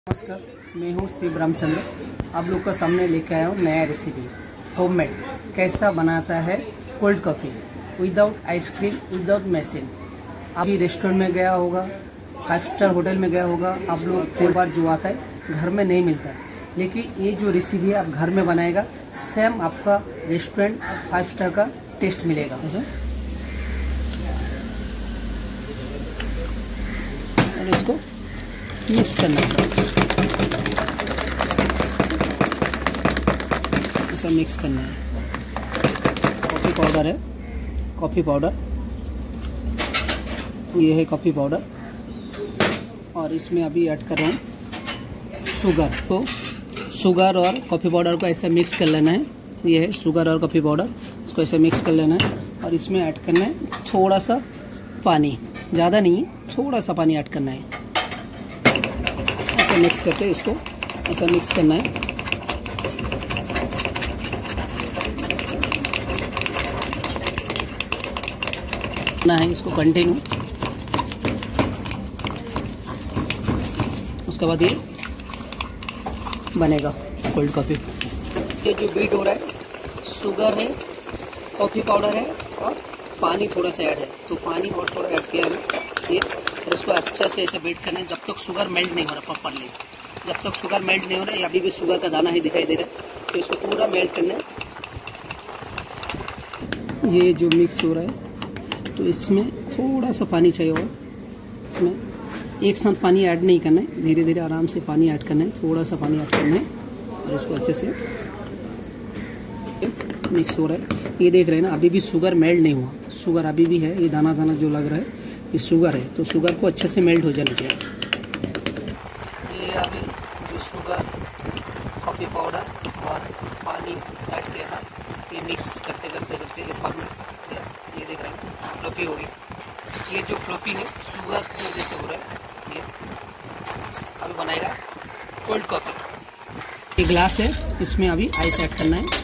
नमस्कार, मैं हूँ शिव रामचंद्र। आप लोग का सामने लेकर आया हूँ नया रेसिपी होममेड। कैसा बनाता है cold coffee without ice cream, without machine. आप भी रेस्टोरेंट में गया होगा, 5 स्टार होटल में गया होगा, आप लोग कई बार जो आता है घर में नहीं मिलता, लेकिन ये जो रेसिपी है आप घर में बनाएगा, सेम आपका रेस्टोरेंट 5 स्टार का टेस्ट मिलेगा। और इसको मिक्स करना है, ऐसा मिक्स करना है। कॉफ़ी पाउडर है, कॉफ़ी पाउडर, ये है कॉफ़ी पाउडर। और इसमें अभी ऐड कर रहा हूँ शुगर। तो शुगर और कॉफ़ी पाउडर को ऐसे मिक्स कर लेना है। ये है शुगर और कॉफ़ी पाउडर, इसको ऐसे मिक्स कर लेना है। और इसमें ऐड करना है थोड़ा सा पानी, ज़्यादा नहीं, थोड़ा सा पानी ऐड करना है। ऐसा मिक्स करके इसको ऐसा मिक्स करना है। ना है इसको कंटिन्यू। उसके बाद ये बनेगा कोल्ड कॉफ़ी। ये जो बीट हो रहा है, शुगर है, कॉफ़ी पाउडर है और पानी थोड़ा सा ऐड है। तो पानी और थोड़ा ऐड किया है ये, और उसको अच्छे से ऐसे बीट करना है जब तक शुगर मेल्ट नहीं हो रहा प्रॉपरली। जब तक शुगर मेल्ट नहीं हो रहा है, अभी भी शुगर का दाना ही दिखाई दे रहा है, तो इसको पूरा मेल्ट करना है। ये जो मिक्स हो रहा है, तो इसमें थोड़ा सा पानी चाहिए होगा। इसमें एक साथ पानी ऐड नहीं करना है, धीरे धीरे आराम से पानी ऐड करना है, थोड़ा सा पानी ऐड करना है। और इसको अच्छे से मिक्स हो रहा है। ये देख रहे हैं ना, अभी भी शुगर मेल्ट नहीं हुआ, शुगर अभी भी है। ये दाना दाना जो लग रहा है ये शुगर है, तो शुगर को अच्छे से मेल्ट हो जाना चाहिए। ये अभी जो शुगर, कॉफ़ी पाउडर और पानी ऐड किया था, ये मिक्स करते करते करते ये फॉर्म, ये देख रहे हैं फ्लफी हो गई। ये जो फ्लफी है शुगर की वजह से हो रहा है। ये अभी बनाएगा कोल्ड कॉफ़ी। ये ग्लास है, इसमें अभी आइस ऐड करना है।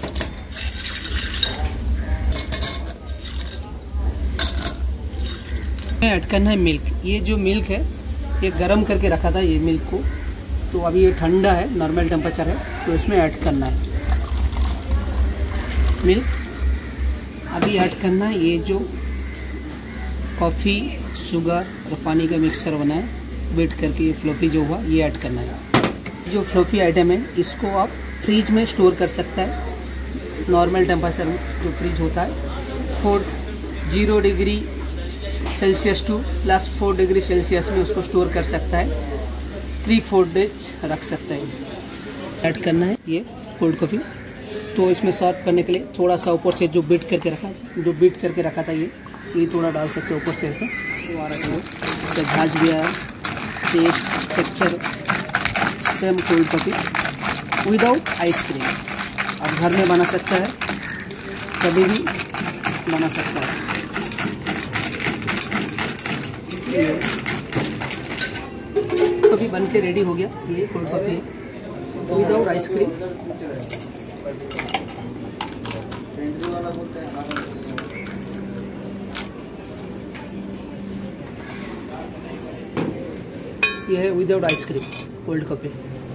ऐड करना है मिल्क। ये जो मिल्क है ये गरम करके रखा था ये मिल्क को, तो अभी ये ठंडा है, नॉर्मल टेम्परेचर है, तो इसमें ऐड करना है मिल्क। अभी ऐड करना है ये जो कॉफ़ी, शुगर और पानी का मिक्सचर बना है, बीट करके ये फ्लफी जो हुआ ये ऐड करना है। जो फ्लफी आइटम है इसको आप फ्रिज में स्टोर कर सकता है। नॉर्मल टेम्परेचर में जो फ्रिज होता है 0 degree Celsius to +4 degree Celsius में उसको स्टोर कर सकता है, 3-4 डेज रख सकता है। ऐड करना है ये कोल्ड कॉफ़ी। तो इसमें सर्व करने के लिए थोड़ा सा ऊपर से जो बीट करके रखा था ये थोड़ा डाल सकते हैं ऊपर से ऐसे। तो आ रहा है इसका झाज भी आया, taste texture same cold coffee without ice cream. आप घर में बना सकता है, कभी भी बना सकता है। कभी बन के रेडी हो गया ये कोल्ड कॉफ़ी विदाउट आइसक्रीम। ये है विदाउट आइसक्रीम कोल्ड कॉफ़ी।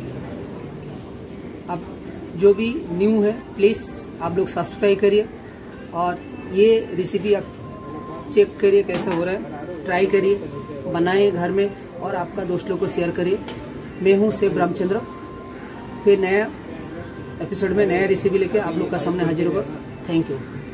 अब जो भी न्यू है प्लीज़ आप लोग सब्सक्राइब करिए, और ये रेसिपी आप चेक करिए कैसा हो रहा है, ट्राई करिए, बनाइए घर में और आपका दोस्त लोग को शेयर करिए। मैं हूँ शिव रामचंद्र। फिर नया एपिसोड में नया रेसिपी लेके आप लोग का सामने हाजिर होगा। Thank you.